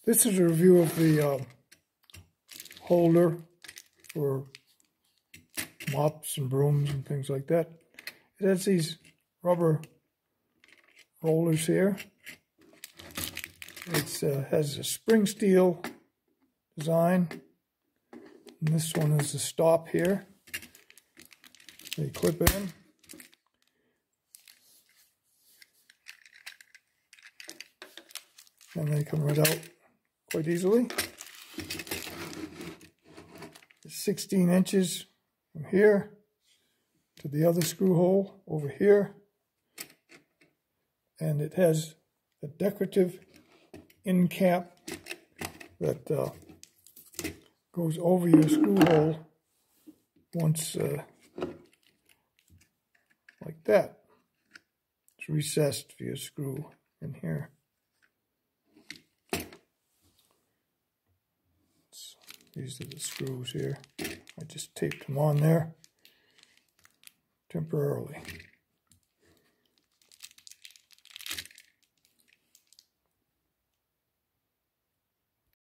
This is a review of the holder for mops and brooms and things like that. It has these rubber rollers here. It has a spring steel design, and this one is the stop here. They clip in. And they come right out quite easily. It's 16 inches from here to the other screw hole over here. And it has a decorative end cap that goes over your screw hole once like that. It's recessed for your screw in here. These are the screws here. I just taped them on there temporarily.